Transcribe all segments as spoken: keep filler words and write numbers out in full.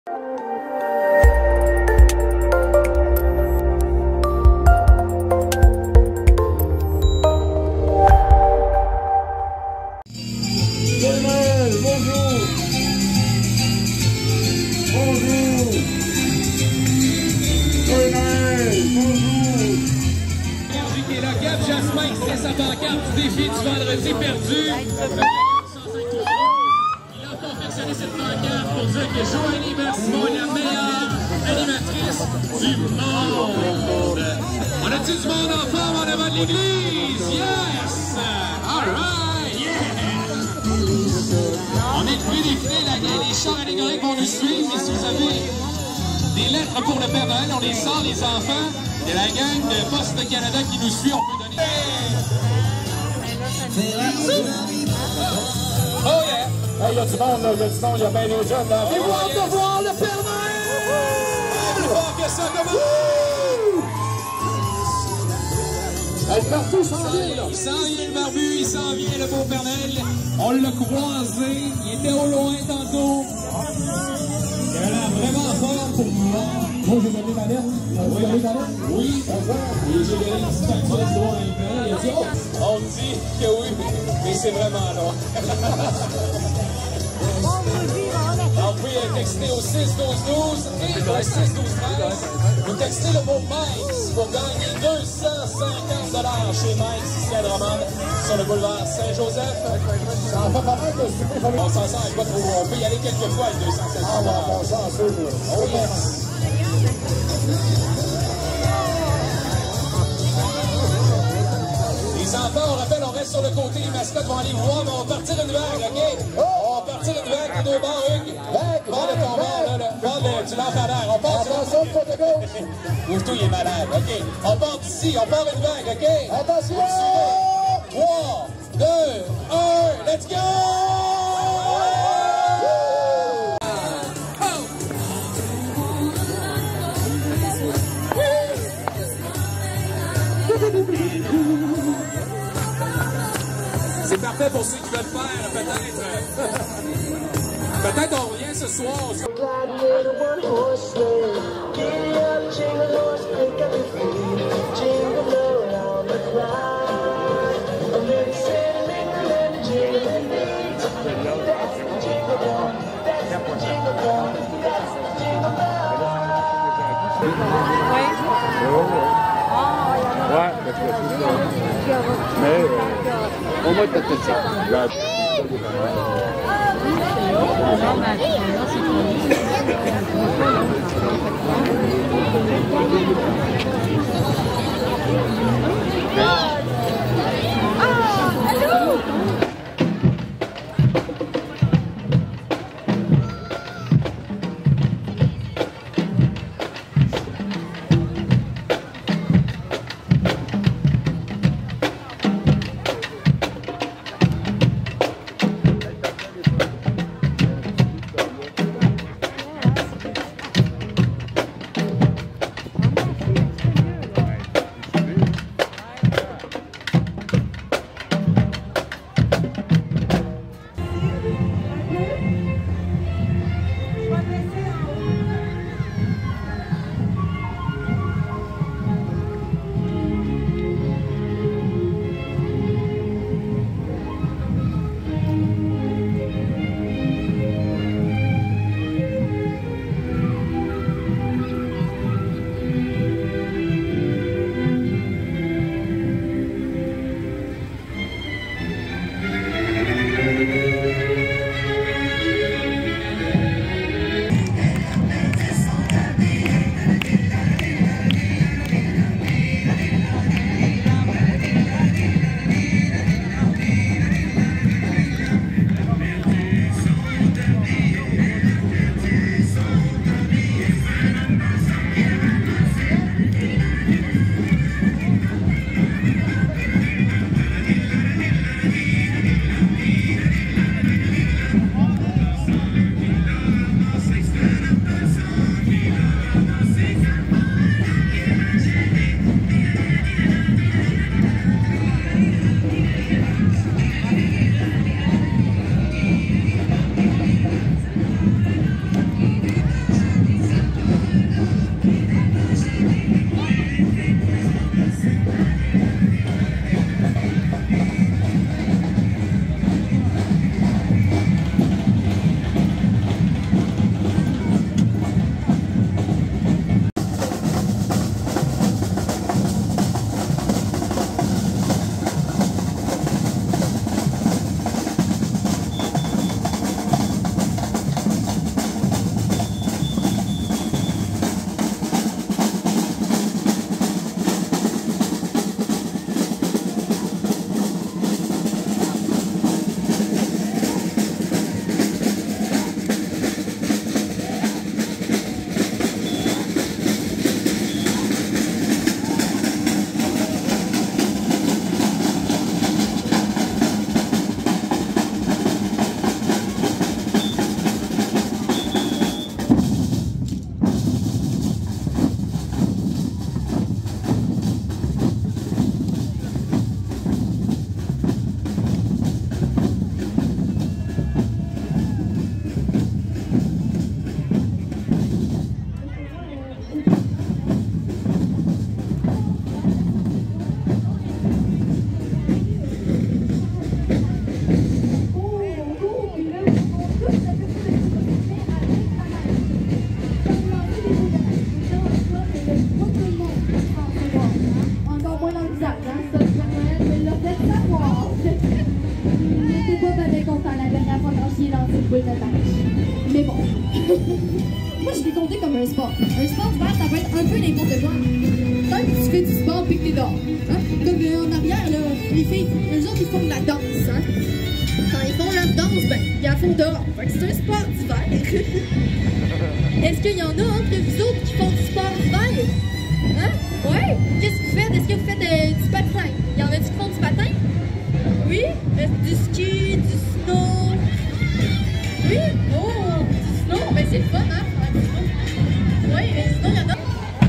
Sa pancarte du défi du vendredi perdu. Il a confectionné cette pancarte pour dire que Joanie Bertimon est la meilleure animatrice du monde. On a-tu du monde en forme en avant de l'église? Yes! Alright! Yeah! On est le plus défilé, la gang. Les chars allégoriques vont nous suivre. Mais si vous avez des lettres pour le Père Noël, on les sort, les enfants. Et la gang de Poste Canada qui nous suit, on peut donner... Oh yeah! Hey, il y a du monde, là, il y a du monde, il y a bien des jeunes, là. Et voir de voir le Père Noël! Plus fort que ça, comment? Hey, partout, il s'en vient, là. Il s'en vient le barbu, il s'en vient le beau Père Noël. On l'a croisé, il était au loin tantôt. Il a l'air vraiment fort pour nous voir. Moi, j'ai donné ma lettre. Vous avez donné ma lettre? Oui, et j'ai donné une petite facture de droit à un plan. Il a dit, oh! On me dit que oui, mais c'est vraiment long. Alors, vous pouvez texter au six douze douze et au six douze treize. Vous textez le mot Mike's pour gagner deux cent cinquante dollars chez Mike's ici à Drummond, sur le boulevard Saint-Joseph. Ça en fait pas mal de souper. On s'en sort avec pas trop. On peut y aller quelques fois avec deux cent cinquante dollars. Ah, on s'en sort, là. Oh yes! Les enfants, on rappelle, on reste sur le côté, les mascottes vont aller vous voir, mais on va partir une vague, OK? On va partir une vague, les deux bords, Hugues. Vague, Bord de ton bord, là, là. Bord de, tu lances à l'air. On part sur... Attention, le côté gauche. Ouvre-toi, il est malade, OK? On part d'ici, on part une vague, OK? Attention! trois, deux, un, let's go! C'est parfait pour ceux qui veulent faire, peut-être. Peut-être on revient ce soir. Ouais, parce que c'est ça. Mais euh, au moins peut-être ça. moi, je l'ai compté comme un sport. Un sport d'hiver, ça peut être un peu n'importe quoi. Peut-être que tu fais du sport puis que t'es dehors. Hein? Comme euh, en arrière, là, les filles, eux autres, ils font de la danse. Hein? Quand ils font leur danse, ben, ils la font dehors. Fait que c'est un sport d'hiver. Est-ce qu'il y en a entre vous autres qui font du sport d'hiver? Hein? Ouais? Qu'est-ce que vous faites? Est-ce que vous faites euh, du patin? Il y en a qui font du patin? Oui? Est-ce du ski, du snow? Oui? Oh! Du snow? Ben c'est le fun, hein? Faire du snow. Oui, mais sinon, il y en a.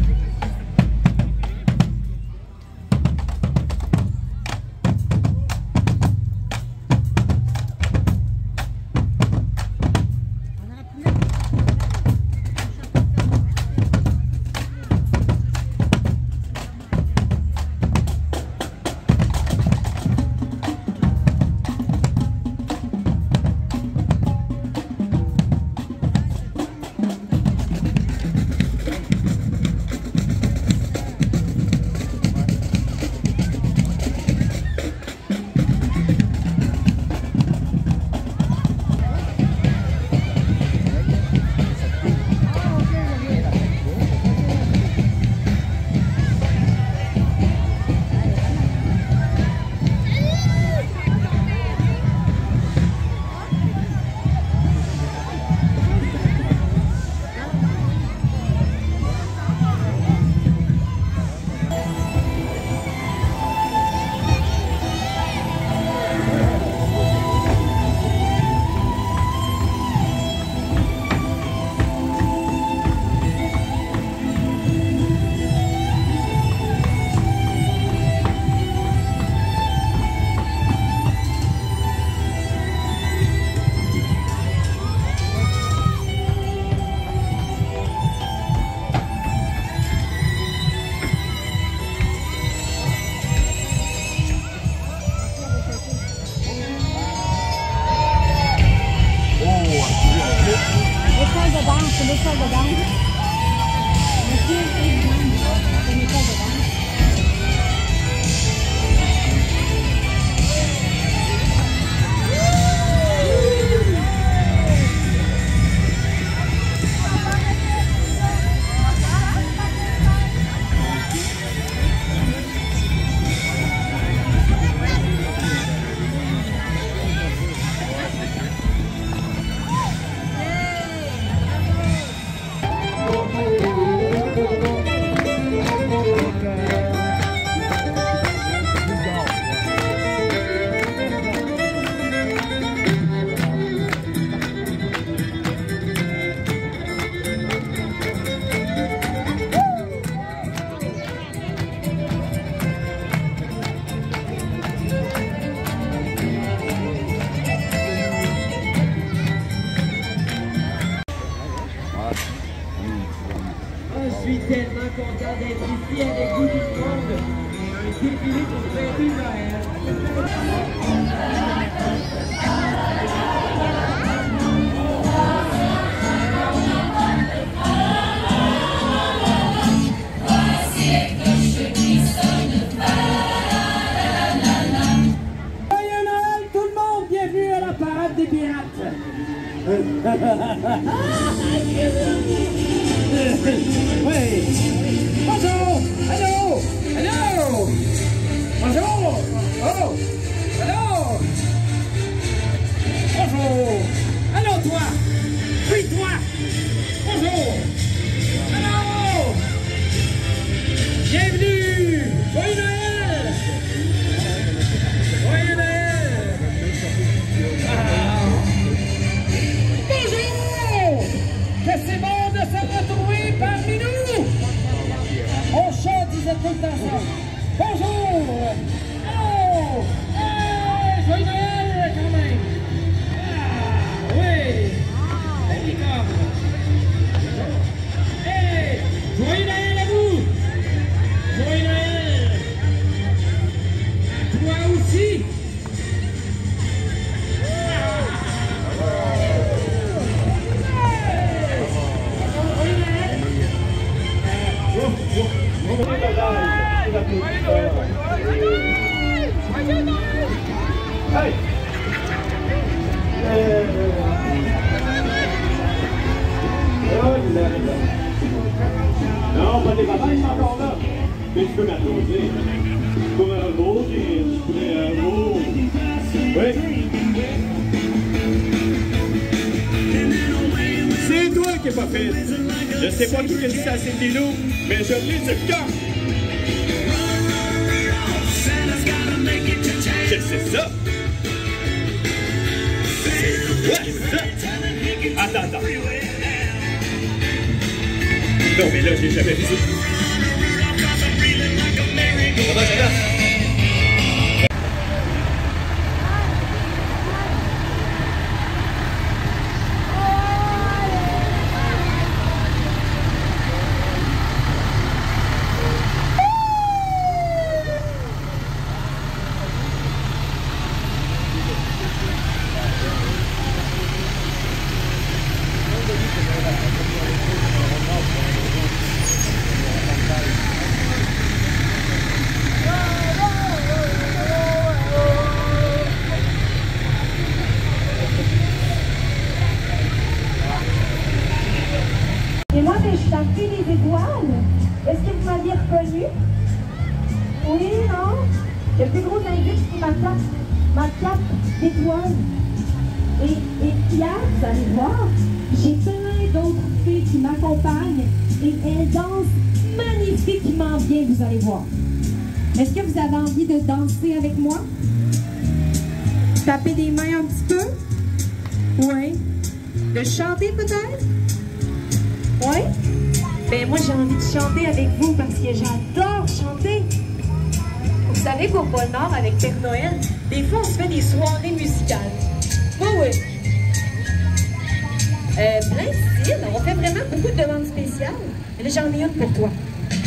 C'est l'école de danse. Monsieur, c'est une école de danse. Je suis tellement content d'être ici avec vous tout le monde. Un défilé pour fêter Noël. Joyeux Noël tout le monde, bienvenue à la parade des pirates. Oui. Bonjour. Allô. Allô. Bonjour. Oh. Allô. Bonjour. Allô toi. Oui toi. Bonjour. Allô. Bienvenue. Joyeux Noël. Joyeux Noël. Ah. Bonjour. Que c'est bon de se retrouver parmi nous! On chante, vous êtes tous ensemble. Bonjour! Oh! Hey! Joyeux Noël quand même! Ah! Oui! Impeccable! Hey! Joyeux Noël à vous! Joyeux Noël! À toi aussi! Joyeux Noël! Non, pas des batailles, ils sont encore là. Mais tu peux m'applaudir. Pour un mot, tu pourrais un mot. Oui. C'est toi qui n'es pas fait. Je sais pas qui a dit ça à Cindy Lou, mais je l'ai sur le cœur. Qu'est-ce que c'est ça? C'est quoi ça? Attends, attends. Non, mais là, je l'ai jamais vu. Comment ça va? Et moi, je suis la fille des étoiles. Est-ce que vous m'aviez reconnu? Oui, non? Le plus gros indice, c'est ma cape, ma cape d'étoiles. Et, et hier, vous allez voir, j'ai plein d'autres filles qui m'accompagnent et elles dansent magnifiquement bien, vous allez voir. Est-ce que vous avez envie de danser avec moi? Taper des mains un petit peu? Oui. De chanter peut-être? Oui? Ben moi j'ai envie de chanter avec vous parce que j'adore chanter. Vous savez qu'au Pôle Nord, avec Père Noël, des fois on se fait des soirées musicales. Oui, oui. Euh, plein de styles. On fait vraiment beaucoup de demandes spéciales. Mais là j'en ai une pour toi.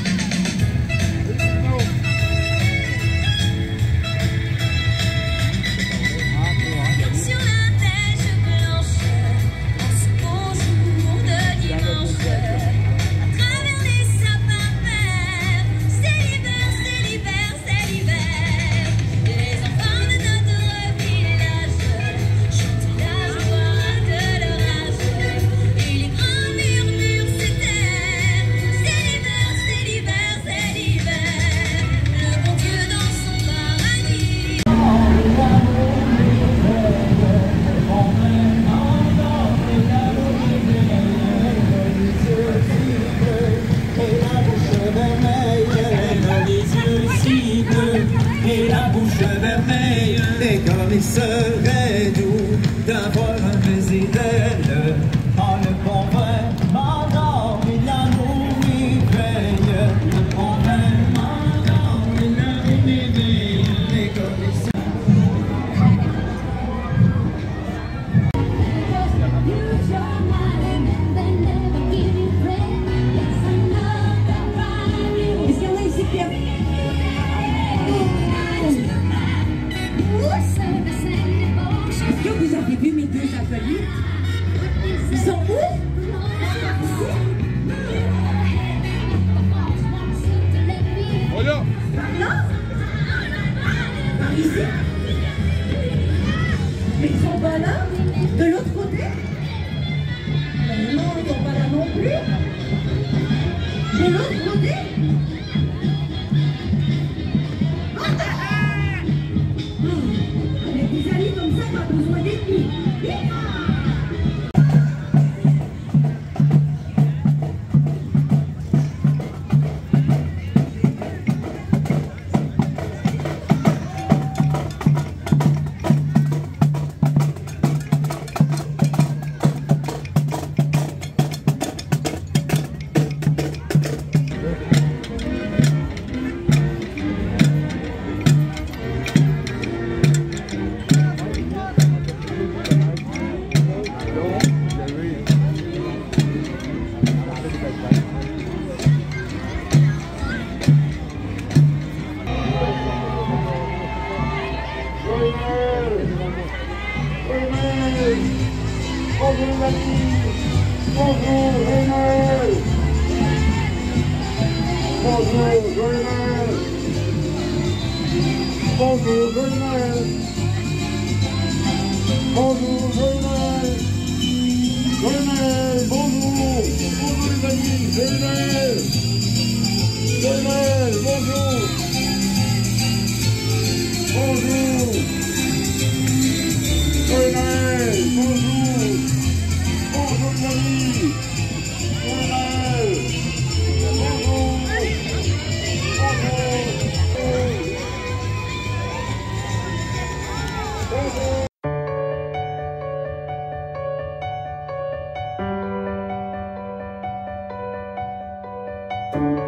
Et la bouche vermeille, et comme il serait doux d'avoir un baiser d'elle. En le bon vin m'endort et l'amour m'y veille. Le bon vin m'endort et l'amour m'y veille. Et comme il serait Est-ce qu'il y en a ici qui a... Est-ce que vous avez vu mes deux ateliers? Ils sont où? Voilà. Par là? Par ici? Mais ils sont pas là? De l'autre côté? Mais non, ils sont pas là non plus. De l'autre côté? Mais vous allez comme ça, pas besoin d'ennemis. Bonjour la fille. Bonjour René. Bonjour René. Bonjour René. Bonjour René. René, bonjour. Bonjour les Joyeux Noël! Joyeux Noël! Bonjour! Bonjour! Joyeux Noël! Bonjour! Bonjour les amis! Joyeux Noël! Bonjour! Bonjour! Bonjour!